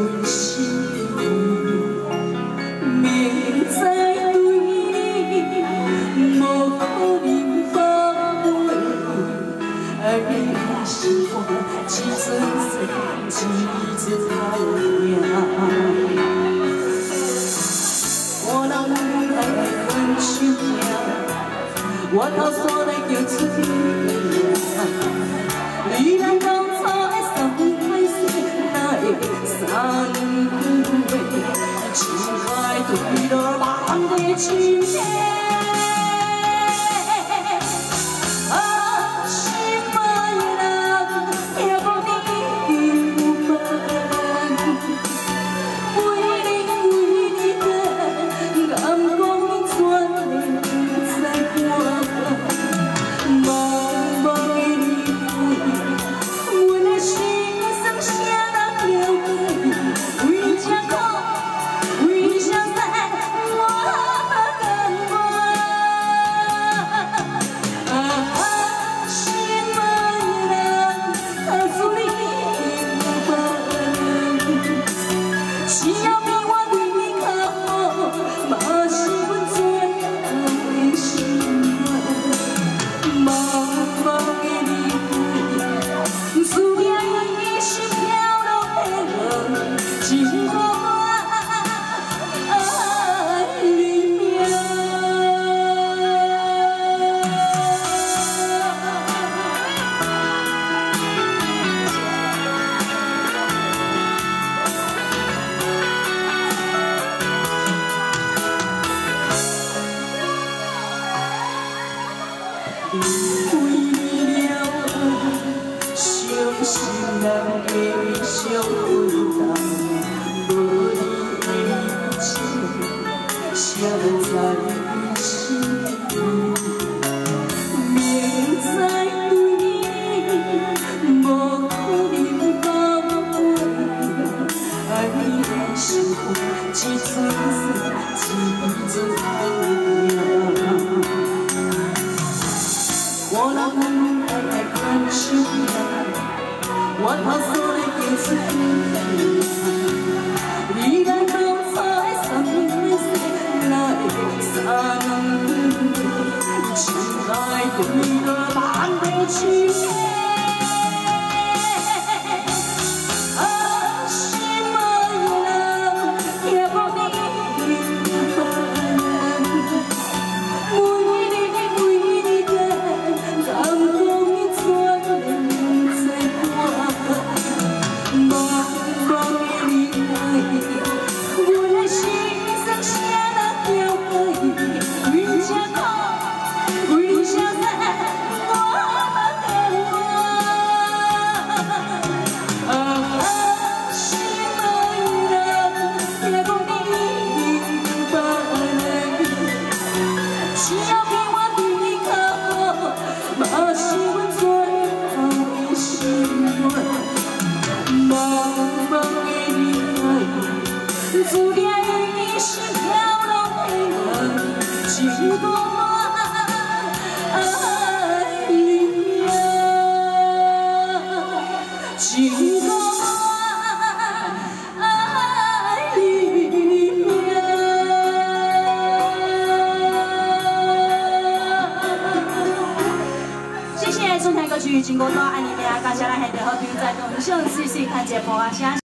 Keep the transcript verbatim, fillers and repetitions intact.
阮心内，明知对你无可能放袂，爱你是我一阵水，一阵命。我人来分手命，我头山来叫出名。你咱当初的三海誓，哪会三句话？情海对落万个深夜。 为你了，伤心人会伤回头，无你的情，写在心里。明知对你无可能放袂，爱你的心一阵水，一阵命。 我人爱爱分手命，我头山来叫出名。你咱当初的三海誓，哪会三句？情爱对落万个深夜。 注定一世漂浪的人，只顾爱你命，只顾爱你命。谢谢中台歌曲《经过多爱你命》，感谢咱现场好朋友在共享 C C 看节目啊，谢谢。